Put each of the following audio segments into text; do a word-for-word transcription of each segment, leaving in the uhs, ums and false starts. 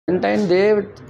Valentine day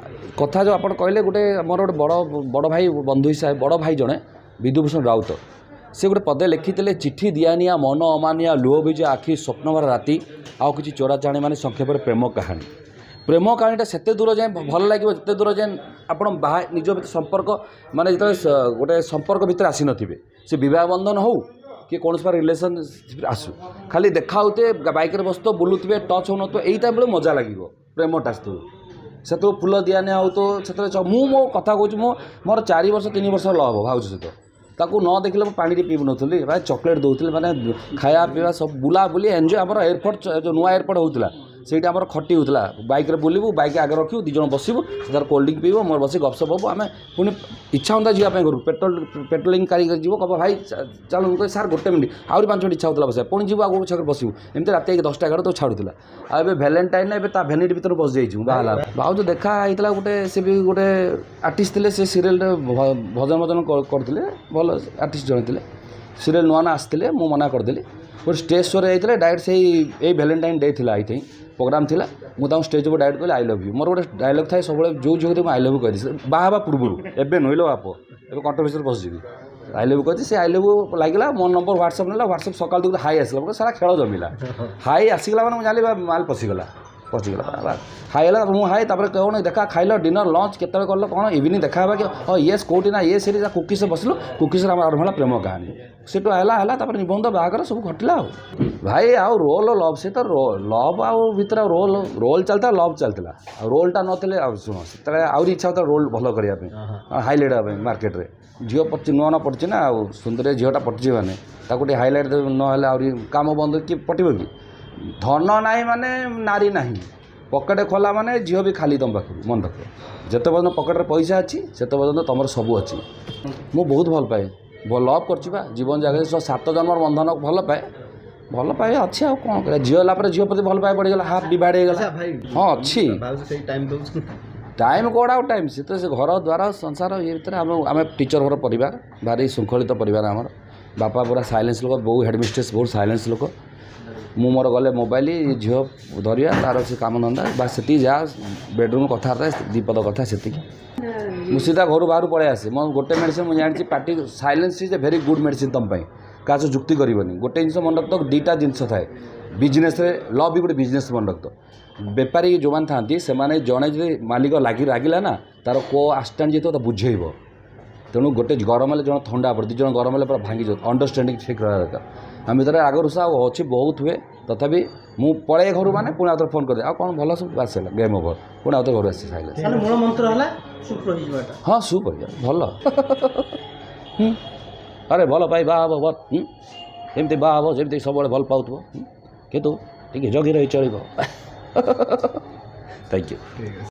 कथा जो आप कहले गोटे मोर गोटे बड़ बड़ भाई बंधु हिसाब बड़ भाई जड़े विधुभूषण राउत से गोटे पदे लिखिते चिठी दियानिया मन अमानिया लुह बीज आखि स्वप्नभर राति आउ कि चोरा चाणी मान संक्षेप प्रेम कहानी प्रेम कहानीटा से दूर जाए भल लगे जिते दूर जाए आप निज संपर्क माने जो गोटे संपर्क भितर आसी नथिबे से बह बंधन हो कि कौन रिलेशनशिप आसू खाली देखा होते बैक बस तो बुलूवे टच हो नई बेले मजा लगे प्रेमटा से से तो फुल दिया हो तो से मु मो कथा कहूँ मो मोर चार वर्ष तीन वर्ष लव भाज सहित ताकू न देखले पानी पीबू नी भाई चॉकलेट दौले मैंने खाया पीवा सब बुला बुली एंजॉय आम एयरपोर्ट जो नुआ एयरपोर्ट होता से आम खटी होता बैक बुलू बैक आगे रखू दिज बसबू से तार कोल्ड ड्रिंक पीब मोर बस गपसप हबू आम पुणी इच्छा होता जावाई करूँ पेट्रोल पेट्रोलिंग कारिक जीव कब भाई चलो सार गोटे मिनट आहरी पांच मिनट इच्छा होता बस पुणी जीव आगे छक बसबू एमती रात दसटा एगार तो छाड़ूला आ भैलेंटाइन ता भैनिटी भर बस जाइए बाहला भाव देखा होता गोटे से भी गोटे आर्टिस्ट थे से सीरियल भजन भजन करते भल आर्टिस्ट जन थे सीरियल नुआ ना आसते मुझे मना करदेली गोटे स्टेज शो होते डायरेक्ट से यही भैलेंटाइन डे थी आई थिंक प्रोग्राम थिला मुझे स्टेज पर डायरेक्ट कहली आई लव यू मोर गोटे डायलॉग थाए सब जो झील आई लव यू कही बाहा पूर्व एवं नुहल बाप ए कंट्रोवर्सी पशिजी आई लव यू कही से आई लव यू लगे मो नंबर व्हाट्सअप ना व्हाट्सअप सका देखते हाई आसला सारा खेल जमिला हाई आसगला मैंने मुझे माल पशिगला पशिगला हाई है मुझे हाई तापर कौन देखा खाइल डिनर लंच केत कल कौन इवनिंग देखा कि हाँ ये कौटी ना ये सीरीज कुकीस बसलु कुकीस आरंभ है प्रेम कहानी से तो है निबंध बाहर सब घटला भाई आउ रोल लव से तो लव आउ भर रोल रोल चलता लव चलता रोलटा नथिले शुण से आहरी इच्छा होता रोल भल करने हाइलाइट हाँ मार्केट रे झील पड़ी नुआ ना पड़ी ना सुंदर झीलटा पटी मैंने ताकि हाइलाइट ना आहरी कम बंद कि पटो कि धन ना माने नारी ना पकेट खोला माने झील भी खाली तुम पाख मन रख जिते पर्यटन पकेट पैसा अच्छी से पर्यटन तुम सब अच्छी मु बहुत भल पाए लव कर जीवन जगह सात जन्म बंधन भल पाए भल पाए अच्छे आ कौन कर झील झील प्रति भल पाए बढ़ीगला हाफ डिवाइड होगा हाँ अच्छी टाइम कौड़ा आउ टाइम से तो से घर द्वार संसार ये भर आम टीचर घर परिवार भारी श्रृंखलित परिवार आमर बापा पूरा साइलेंस लोक बो हेडमिस्ट्रेस बहुत साइलेंस लोक मु मोर गले मोबाइल झील धरिया तार से काम धंदा बास से जा बेडरूम कथा दीपद कथा से मुझे सीधा घर बाहर पड़े आसे मो गोटे मेडिसिन मुझे जानी party silence is a very good medicine तुम क्या जुक्ति करनी गोटे जिन मन रख दुईटा जिनस थाए बिजनेस लव भी गोटे बिजनेस मन रख बेपारी जो मैंने था से जड़े जो मालिक लगी रागिला ना तार को आस्टाण जी बुझेब तेणु गोटे गरम जन थंडा पड़े दुज गरम पूरा भांगी जाए अंडरस्टांडिंग ठीक रहा दरकार आम भर आग रुषा अच्छी बहुत हुए तथापि मु पड़े घर मैंने पुणी आउे फोन कर कौन भल सब बास गेम ओवर पुणी आउे घर आसी हाँ सुप भल अरे भल पाई बाहा भल एमती बाहा जमी सब भल पाथो कितु टे जगी रही चलो थैंक यू।